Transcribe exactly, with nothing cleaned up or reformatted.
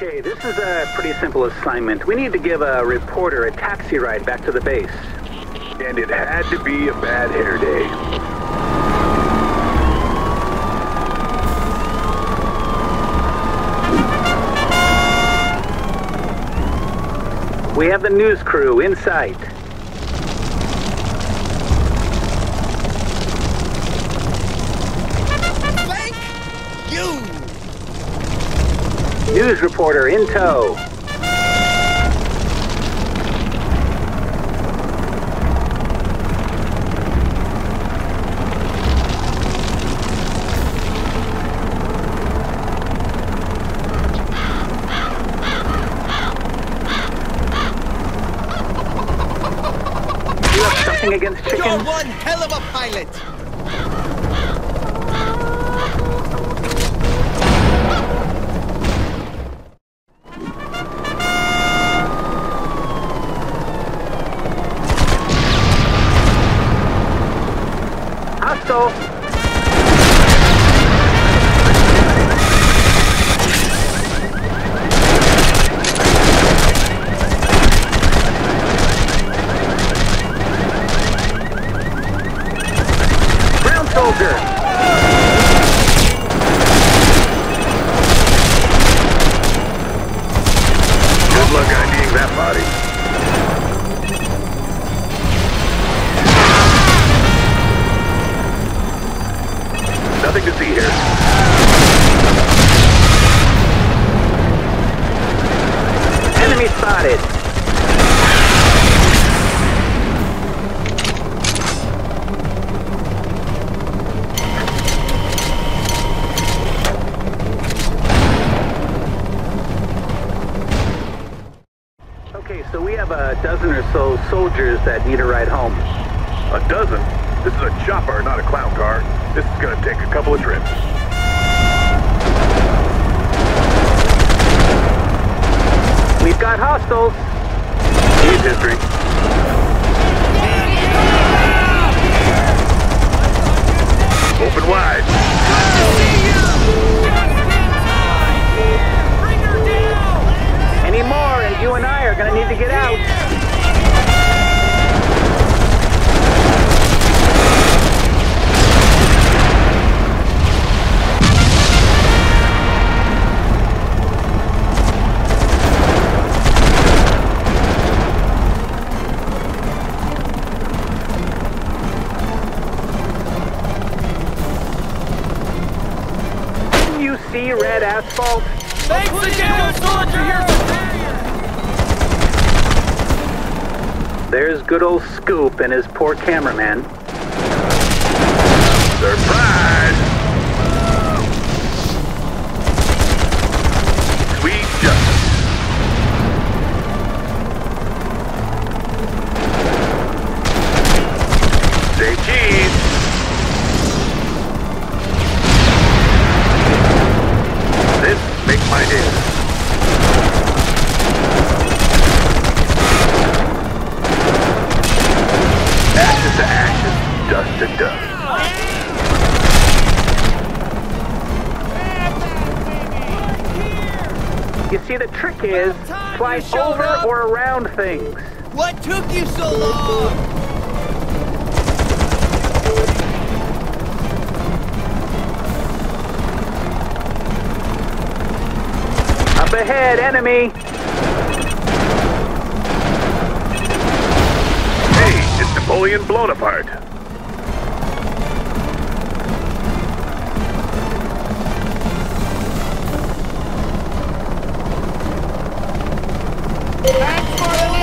Okay, this is a pretty simple assignment. We need to give a reporter a taxi ride back to the base. And it had to be a bad hair day. We have the news crew in sight. Thank you! News reporter in tow. You have something against chickens? You're one hell of a pilot! Hostile! Ground soldier! Good luck IDing that body. Nothing to see here. Enemy spotted! Okay, so we have a dozen or so soldiers that need a ride home. A dozen? This is a chopper, not a clown car. This is gonna take a couple of trips. We've got hostiles! Use history. Open wide. Any more and you and I are gonna need to get out. You see red asphalt? Thanks again, soldier! There's good old Scoop and his poor cameraman. Surprise! Sweet justice. Say cheese. This makes my day. Ashes to ashes, dust to dust. You see, the trick is fly over or around things. What took you so long? Up ahead, enemy! Hey, it's Napoleon blown apart. Thanks for the